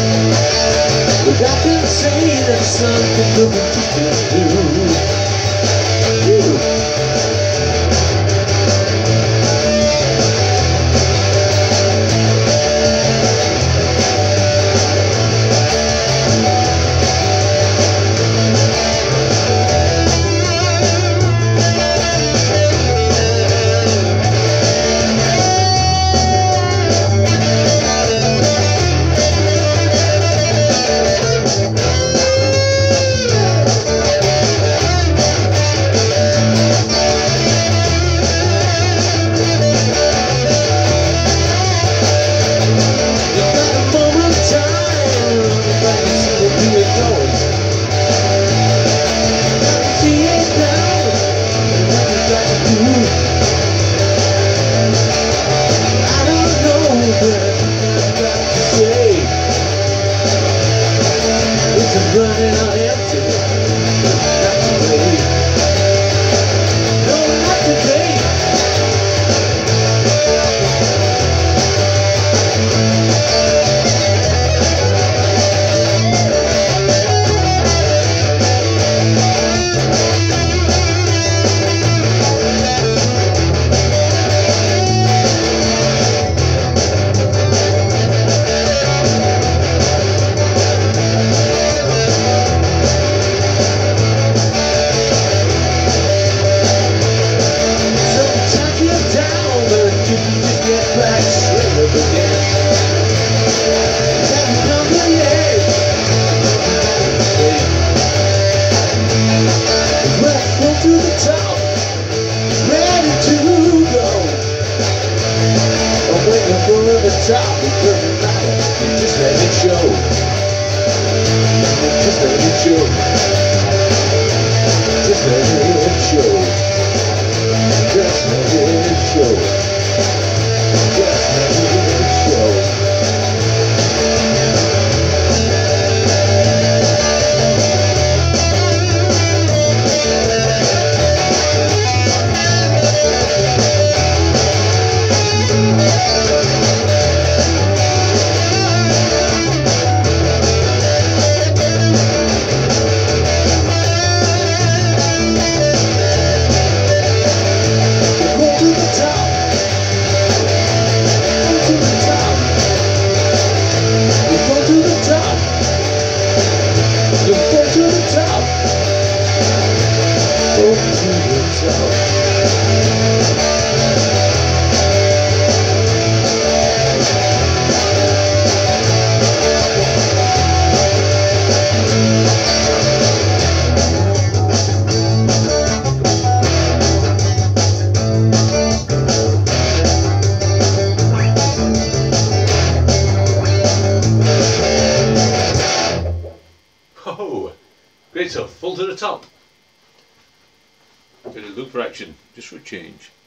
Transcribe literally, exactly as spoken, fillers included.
But I can say that something looking to do. Running on empty, not today. No, not today. Top, it doesn't matter, just let it show. Just let it show. Just let it show. Just let it show. Just let it show. Oh, great stuff, full to the top. Bit of loop for action, just for a change.